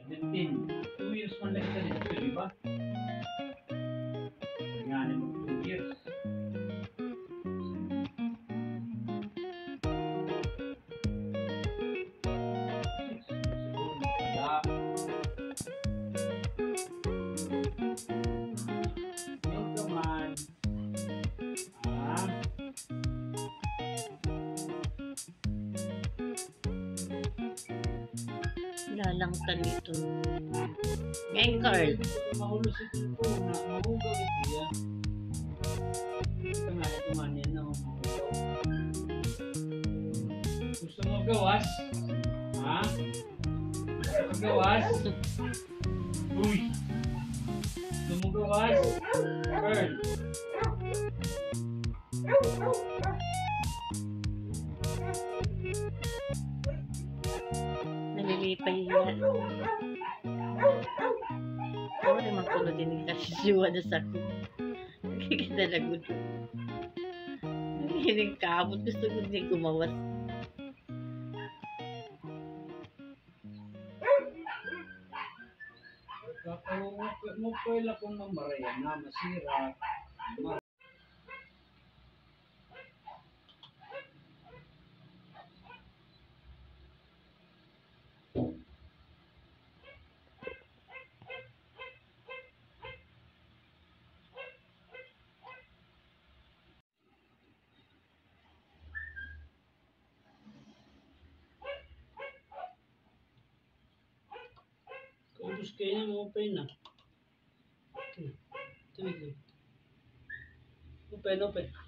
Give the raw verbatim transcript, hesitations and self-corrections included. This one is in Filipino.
seventeen. two years man lang sa dito, di ba? Yan, mo two years. Lalangtan ito. Ngayon, Earl. Mahulos ito po na mahugaw ito yan. Ito nga, ito nga niya na mahugaw. Gusto mo gawas? Ha? Gusto mo gawas? Uy! Gusto mo gawas? Earl! Nalilipay yan. Ako naman kulo din kasi siwa na sa ko. Kikita na gusto. Hiling kabot. Gusto ko din gumawas. Mo pwela kung mamarayan na masira. Kaubos kayo na mo open na. Okay. Tuloy. Open, open.